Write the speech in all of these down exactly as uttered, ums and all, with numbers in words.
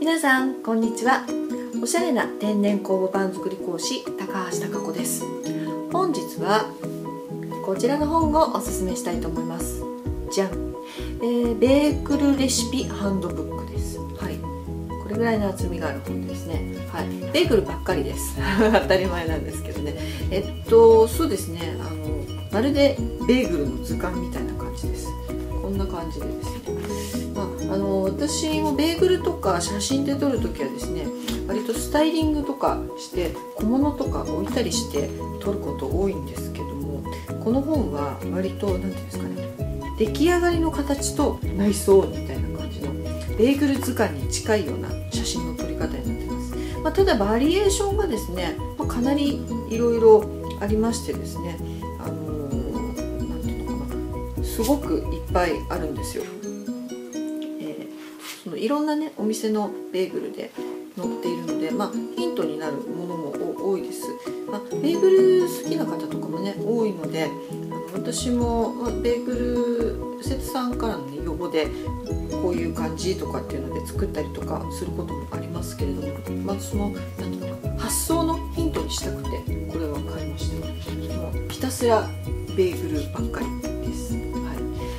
皆さんこんにちは。おしゃれな天然酵母パン作り講師高橋貴子です。本日はこちらの本をおすすめしたいと思います。じゃん、えー、ベーグルレシピハンドブックです。はい、これぐらいの厚みがある本ですね。はい、ベーグルばっかりです当たり前なんですけどね。えっとそうですね、あのまるでベーグルの図鑑みたいな感じです。こんな感じでですね、まあ、あの私もベーグルとか写真で撮るときはですね、割とスタイリングとかして小物とか置いたりして撮ること多いんですけども、この本は割と何ていうんですかね、出来上がりの形と内装みたいな感じのベーグル図鑑に近いような写真の撮り方になってます。まあ、ただバリエーションがですね、まあ、かなりいろいろありましてですね、あのー、なんていうのかな、すごくいっぱいあるんですよ。そのいろんなねお店のベーグルで載っているので、まあ、ヒントになるものも多いです。まあ、ベーグル好きな方とかもね多いので、あの私も、まあ、ベーグル瀬戸さんからの、ね、要望でこういう感じとかっていうので作ったりとかすることもありますけれども、まずそのなんていうのかな、発想のヒントにしたくてこれは買いました。もうひたすらベーグルばっかりです。はい、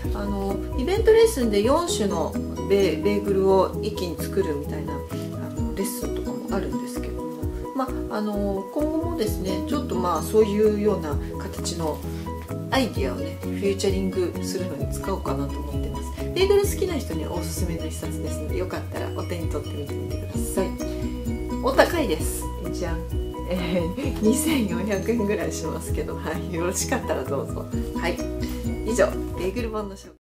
あのイベントレッスンでよん種のベ, ベーグルを一気に作るみたいなあのレッスンとかもあるんですけども、まあ、あの今後もですねちょっとまあそういうような形のアイディアをねフューチャリングするのに使おうかなと思ってます。ベーグル好きな人にはおすすめの一冊ですので、よかったらお手に取ってみてみてください。お高いです。じゃん、えー、にせんよんひゃくえんぐらいしますけど、はい、よろしかったらどうぞ。はい、以上ベーグル本の紹介。